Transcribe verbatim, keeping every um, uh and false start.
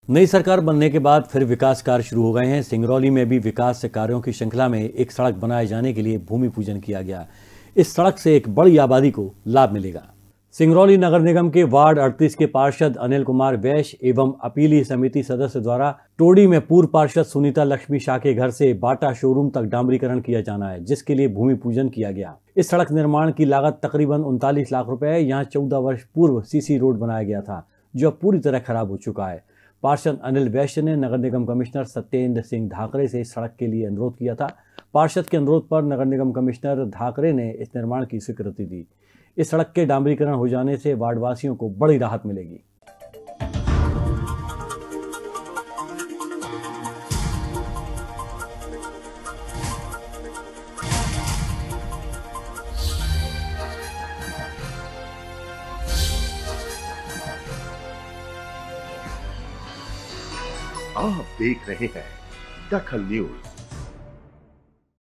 नई सरकार बनने के बाद फिर विकास कार्य शुरू हो गए हैं। सिंगरौली में भी विकास कार्यों की श्रृंखला में एक सड़क बनाए जाने के लिए भूमि पूजन किया गया। इस सड़क से एक बड़ी आबादी को लाभ मिलेगा। सिंगरौली नगर निगम के वार्ड अड़तीस के पार्षद अनिल कुमार वैश्य एवं अपीली समिति सदस्य द्वारा टोडी में पूर्व पार्षद सुनीता लक्ष्मी शाह के घर से बाटा शोरूम तक डामरीकरण किया जाना है, जिसके लिए भूमि पूजन किया गया। इस सड़क निर्माण की लागत तकरीबन उनतालीस लाख रुपए है। यहाँ चौदह वर्ष पूर्व सीसी रोड बनाया गया था, जो अब पूरी तरह खराब हो चुका है। पार्षद अनिल वैश्य ने नगर निगम कमिश्नर सत्येंद्र सिंह धाकरे से इस सड़क के लिए अनुरोध किया था। पार्षद के अनुरोध पर नगर निगम कमिश्नर धाकरे ने इस निर्माण की स्वीकृति दी। इस सड़क के डामरीकरण हो जाने से वार्डवासियों को बड़ी राहत मिलेगी। आप देख रहे हैं दखल न्यूज।